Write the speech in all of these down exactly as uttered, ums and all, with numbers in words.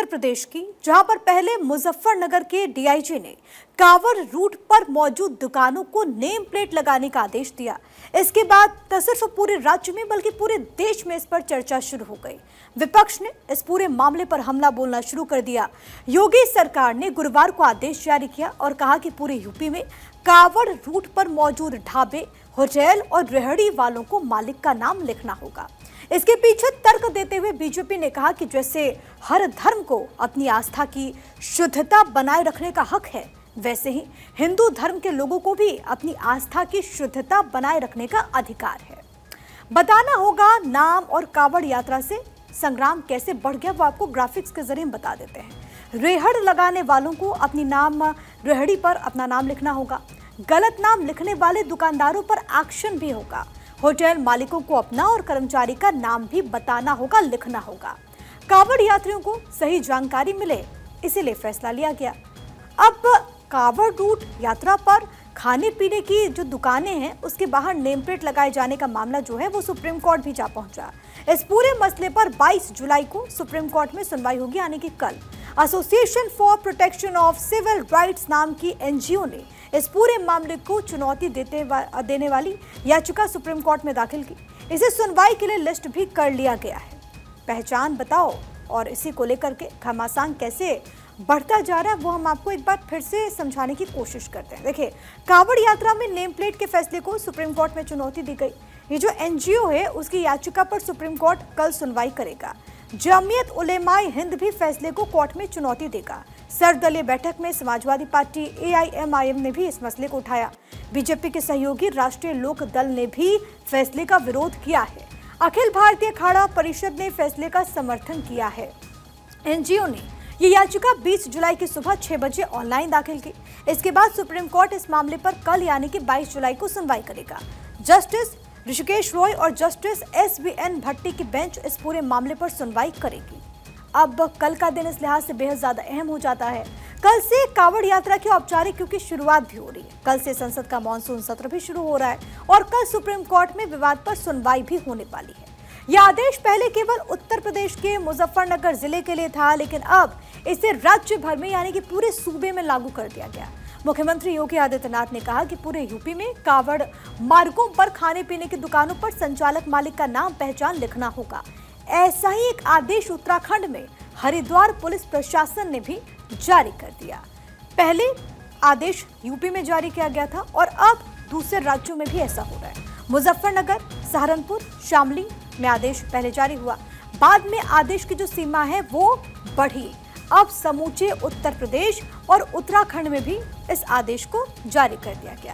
प्रदेश की, जहां पर पहले मुजफ्फरनगर के डीआईजी ने कांवड़ रूट पर मौजूद दुकानों को नेम प्लेट लगाने का आदेश दिया। इसके बाद न सिर्फ पूरे राज्य में बल्कि पूरे देश में इस पर चर्चा शुरू हो गई। विपक्ष ने इस पूरे मामले पर हमला बोलना शुरू कर दिया। योगी सरकार ने गुरुवार को आदेश जारी किया और कहा कि पूरे यूपी में कांवड़ रूट पर मौजूद ढाबे, होटल और रेहड़ी वालों को मालिक का नाम लिखना होगा। इसके पीछे तर्क देते हुए बीजेपी ने कहा कि जैसे हर धर्म को अपनी आस्था की शुद्धता बनाए रखने का हक है, वैसे ही हिंदू धर्म के लोगों को भी अपनी आस्था की शुद्धता बनाए रखने का अधिकार है। बताना होगा नाम और कांवड़ यात्रा से संग्राम कैसे बढ़ गया, वो आपको ग्राफिक्स के जरिए बता देते हैं। रेहड़ लगाने वालों को अपनी नाम रेहड़ी पर अपना नाम लिखना होगा। गलत नाम लिखने वाले दुकानदारों पर एक्शन भी होगा। होटल मालिकों को अपना और कर्मचारी का नाम भी बताना होगा, लिखना होगा। कांवड़ यात्रियों को सही जानकारी मिले, इसीलिए फैसला लिया गया। अब कांवड़ रूट यात्रा पर खाने पीने की जो दुकानें हैं उसके बाहर नेम प्लेट लगाए जाने का मामला जो है वो सुप्रीम कोर्ट भी जा पहुंचा। इस पूरे मसले पर बाईस जुलाई को सुप्रीम कोर्ट में सुनवाई होगी, यानी कि कल। Association for protection of civil rights नाम की एनजीओ ने इस पूरे मामले को चुनौती देते वा, देने वाली याचिका सुप्रीम कोर्ट में दाखिल की। इसे सुनवाई के लिए लिस्ट भी कर लिया गया है। पहचान बताओ और इसी को लेकर के घमासान कैसे बढ़ता जा रहा है वो हम आपको एक बार फिर से समझाने की कोशिश करते हैं। देखिए, कांवड़ यात्रा में नेम प्लेट के फैसले को सुप्रीम कोर्ट में चुनौती दी गई। ये जो एनजीओ है उसकी याचिका पर सुप्रीम कोर्ट कल सुनवाई करेगा। जमीयत उलेमाए हिंद भी फैसले को कोर्ट में चुनौती देगा। सर्वदलीय बैठक में समाजवादी पार्टी एआईएमआईएम ने भी इस मसले को उठाया। बीजेपी के सहयोगी राष्ट्रीय लोक दल ने भी फैसले का विरोध किया है। अखिल भारतीय अखाड़ा परिषद ने फैसले का समर्थन किया है। एनजीओ ने ये याचिका बीस जुलाई की सुबह छह बजे ऑनलाइन दाखिल की। इसके बाद सुप्रीम कोर्ट इस मामले पर कल यानी कि बाईस जुलाई को सुनवाई करेगा। जस्टिस ऋषिकेश रॉय और justice S B N Bhatti की बेंच इस पूरे मामले पर सुनवाई करेगी। अब कल का दिन इस लिहाज से बेहद ज्यादा अहम हो जाता है। कल से कांवड़ यात्रा की औपचारिक क्योंकि शुरुआत भी हो रही है। कल से संसद का मानसून सत्र भी शुरू हो रहा है और कल सुप्रीम कोर्ट में विवाद पर सुनवाई भी होने वाली है। यह आदेश पहले केवल उत्तर प्रदेश के मुजफ्फरनगर जिले के लिए था, लेकिन अब इसे राज्य भर में यानी कि पूरे सूबे में लागू कर दिया गया। मुख्यमंत्री योगी आदित्यनाथ ने कहा कि पूरे यूपी में कांवड़ मार्गों पर खाने पीने की दुकानों पर संचालक मालिक का नाम पहचान लिखना होगा। ऐसा ही एक आदेश उत्तराखंड में हरिद्वार पुलिस प्रशासन ने भी जारी कर दिया। पहले आदेश यूपी में जारी किया गया था और अब दूसरे राज्यों में भी ऐसा हो रहा है। मुजफ्फरनगर, सहारनपुर, शामली में आदेश पहले जारी हुआ, बाद में आदेश की जो सीमा है वो बढ़ी। अब समूचे उत्तर प्रदेश और उत्तराखंड में भी इस आदेश को जारी कर दिया गया।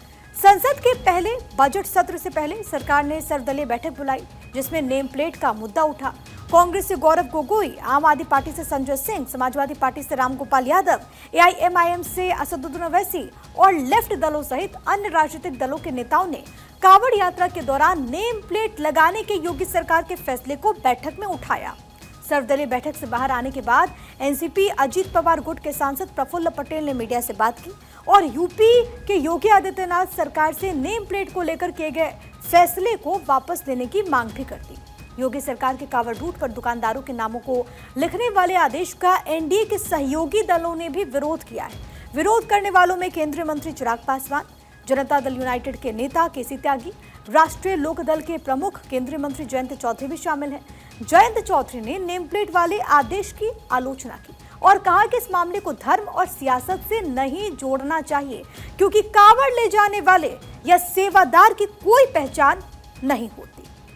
संसद के पहले बजट सत्र से पहले सरकार ने सर्वदलीय बैठक बुलाई, जिसमें नेम प्लेट का मुद्दा उठा। कांग्रेस से गौरव गोगोई, आम आदमी पार्टी से संजय सिंह, समाजवादी पार्टी से रामगोपाल यादव, एआईएमआईएम से असदुद्दीन ओवैसी और लेफ्ट दलों सहित अन्य राजनीतिक दलों के नेताओं ने कांवड़ यात्रा के दौरान नेम प्लेट लगाने के योगी सरकार के फैसले को बैठक में उठाया। सर्वदलीय बैठक से बाहर आने के बाद एनसीपी अजीत पवार गुट के सांसद प्रफुल्ल पटेल ने मीडिया से बात की और यूपी के योगी आदित्यनाथ सरकार से नेम प्लेट को लेकर किए गए फैसले को वापस लेने की मांग भी कर दी। योगी सरकार के कांवड़ रूट पर दुकानदारों के नामों को लिखने वाले आदेश का एनडीए के सहयोगी दलों ने भी विरोध किया है। विरोध करने वालों में केंद्रीय मंत्री चिराग पासवान, जनता दल यूनाइटेड के नेता केसी त्यागी, राष्ट्रीय लोक दल के प्रमुख केंद्रीय मंत्री जयंत चौधरी भी शामिल हैं। जयंत चौधरी ने नेम प्लेट वाले आदेश की आलोचना की और कहा कि इस मामले को धर्म और सियासत से नहीं जोड़ना चाहिए, क्योंकि कांवड़ ले जाने वाले या सेवादार की कोई पहचान नहीं होती।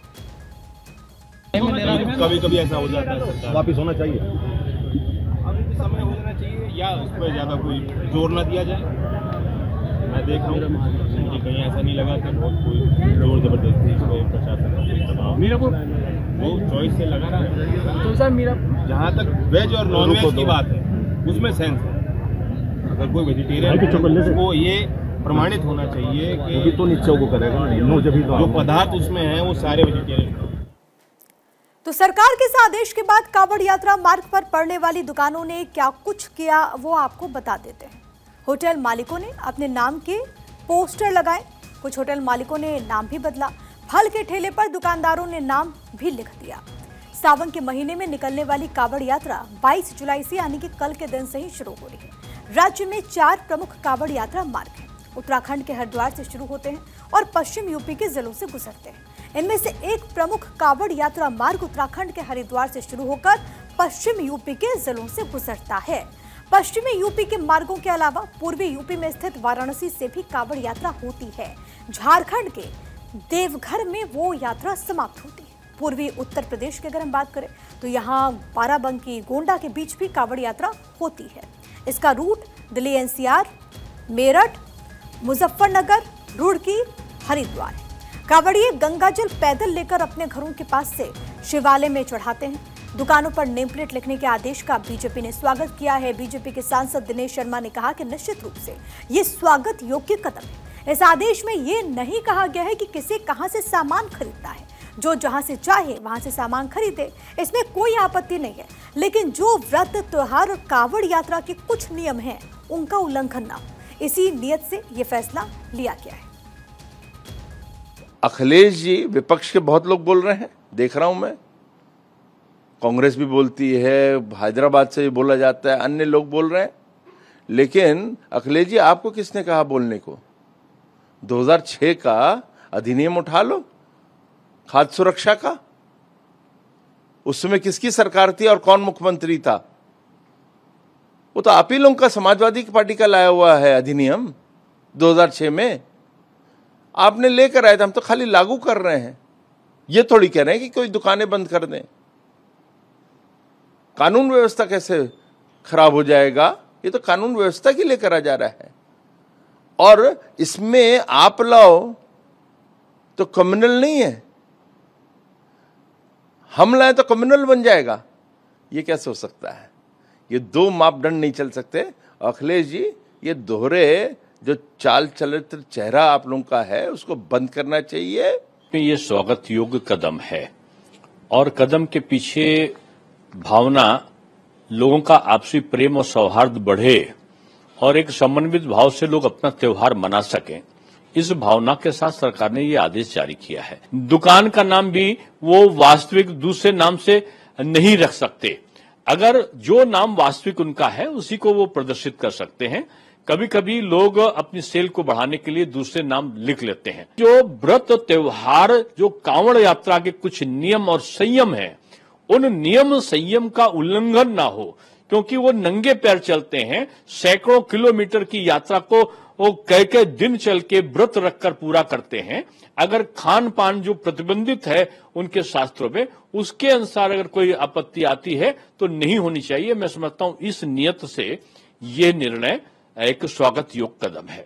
कभी कभी ऐसा हो जाता है, वापिस होना चाहिए, अभी समय हो जाना चाहिए या उस पर ज्यादा कोई जोर ना दिया जाए। मैं देख रहा हूँ मुझे कहीं ऐसा नहीं लगा कि बहुत कोई जोर जबरदस्ती प्रशासन मेरा वो वो चॉइस से लगा रहा है। तो सर मेरा जहाँ तक वेज और नॉन वेज की बात है उसमें सेंस है। अगर कोई वेजिटेरियन वो ये प्रमाणित होना चाहिए कि तो नीचे को करेगा जो पदार्थ उसमें है वो सारे वेजिटेरियन। तो सरकार के इस आदेश के बाद कांवड़ यात्रा मार्ग पर पड़ने वाली दुकानों ने क्या कुछ किया वो आपको बता देते हैं। होटल मालिकों ने अपने नाम के पोस्टर लगाए, कुछ होटल मालिकों ने नाम भी बदला, फल के ठेले पर दुकानदारों ने नाम भी लिख दिया। सावन के महीने में निकलने वाली कावड़ यात्रा बाईस जुलाई से यानी कि कल के दिन से ही शुरू हो रही है। राज्य में चार प्रमुख कावड़ यात्रा मार्ग हैं। उत्तराखंड के हरिद्वार से शुरू होते हैं और पश्चिम यूपी के जिलों से गुजरते हैं। इनमें से एक प्रमुख कावड़ यात्रा मार्ग उत्तराखंड के हरिद्वार से शुरू होकर पश्चिम यूपी के जिलों से गुजरता है। पश्चिमी यूपी के मार्गों के अलावा पूर्वी यूपी में स्थित वाराणसी से भी कावड़ यात्रा होती है। झारखंड के देवघर में वो यात्रा समाप्त होती है। पूर्वी उत्तर प्रदेश की अगर हम बात करें तो यहाँ बाराबंकी गोंडा के बीच भी कावड़ यात्रा होती है। इसका रूट दिल्ली एनसीआर, मेरठ, मुजफ्फरनगर, रुड़की, हरिद्वार है। कावड़िए गंगाजल पैदल लेकर अपने घरों के पास से शिवालय में चढ़ाते हैं। दुकानों पर नेम प्लेट लिखने के आदेश का बीजेपी ने स्वागत किया है। बीजेपी के सांसद दिनेश शर्मा ने कहा कि निश्चित रूप से ये स्वागत योग्य कदम है। इस आदेश में ये नहीं कहा गया है कि किसे कहां से सामान खरीदना है, जो जहां से चाहे वहां से सामान खरीदे, इसमें कोई आपत्ति नहीं है। लेकिन जो व्रत, त्योहार और कावड़ यात्रा के कुछ नियम हैं, उनका उल्लंघन ना हो, इसी नियत से ये फैसला लिया गया है। अखिलेश जी, विपक्ष के बहुत लोग बोल रहे हैं, देख रहा हूं मैं, कांग्रेस भी बोलती है, हैदराबाद से भी बोला जाता है, अन्य लोग बोल रहे हैं। लेकिन अखिलेश जी, आपको किसने कहा बोलने को? दो हज़ार छह का अधिनियम उठा लो, खाद्य सुरक्षा का। उसमें किसकी सरकार थी और कौन मुख्यमंत्री था? वो तो आप ही लोगों का, समाजवादी पार्टी का लाया हुआ है अधिनियम दो हज़ार छह में। आपने लेकर आए थे, हम तो खाली लागू कर रहे हैं। ये थोड़ी कह रहे हैं कि कोई दुकानें बंद कर दें। कानून व्यवस्था कैसे खराब हो जाएगा? ये तो कानून व्यवस्था के लिए करा जा रहा है। और इसमें आप लाओ तो कम्युनल नहीं है, हम लाए तो कम्युनल बन जाएगा। ये कैसे हो सकता है? ये दो मापदंड नहीं चल सकते। अखिलेश जी, ये दोहरे जो चाल चरित्र चेहरा आप लोगों का है, उसको बंद करना चाहिए। ये स्वागत योग्य कदम है और कदम के पीछे भावना लोगों का आपसी प्रेम और सौहार्द बढ़े और एक समन्वित भाव से लोग अपना त्योहार मना सकें, इस भावना के साथ सरकार ने ये आदेश जारी किया है। दुकान का नाम भी वो वास्तविक दूसरे नाम से नहीं रख सकते। अगर जो नाम वास्तविक उनका है उसी को वो प्रदर्शित कर सकते हैं। कभी कभी लोग अपनी सेल को बढ़ाने के लिए दूसरे नाम लिख लेते हैं। जो व्रत, त्योहार, जो कांवड़ यात्रा के कुछ नियम और संयम हैं, उन नियम संयम का उल्लंघन ना हो, क्योंकि वो नंगे पैर चलते हैं। सैकड़ों किलोमीटर की यात्रा को वो कई कई दिन चल के व्रत रखकर पूरा करते हैं। अगर खान पान जो प्रतिबंधित है उनके शास्त्रों में, उसके अनुसार अगर कोई आपत्ति आती है तो नहीं होनी चाहिए। मैं समझता हूं इस नियत से ये निर्णय एक स्वागत योग्य कदम है।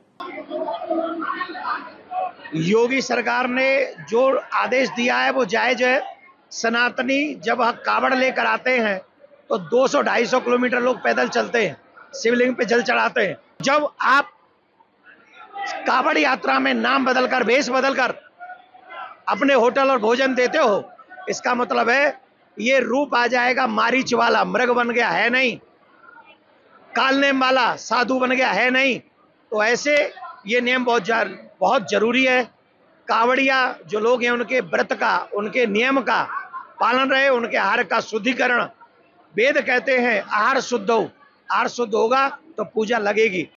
योगी सरकार ने जो आदेश दिया है वो जायज है। सनातनी जब कावड़ लेकर आते हैं तो दो सौ ढाई सौ किलोमीटर लोग पैदल चलते हैं, शिवलिंग पे जल चढ़ाते हैं। जब आप कावड़ यात्रा में नाम बदलकर, वेश बदलकर अपने होटल और भोजन देते हो, इसका मतलब है ये रूप आ जाएगा मारीच वाला, मृग बन गया है नहीं, कालनेम वाला साधु बन गया है नहीं। तो ऐसे ये नियम बहुत जार, बहुत जरूरी है। कावड़िया जो लोग हैं उनके व्रत का, उनके नियम का पालन रहे, उनके आहार का शुद्धिकरण। वेद कहते हैं आहार शुद्ध हो, आहार शुद्ध होगा तो पूजा लगेगी।